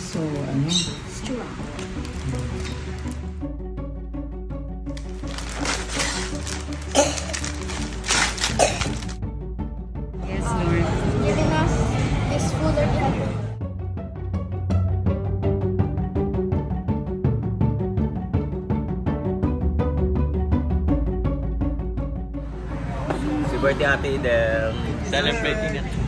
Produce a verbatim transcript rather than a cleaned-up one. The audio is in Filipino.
So, ano? Straw. Yes, Lord. Giving us this food that we have. Si birthday Ate Idel. Celebrating it.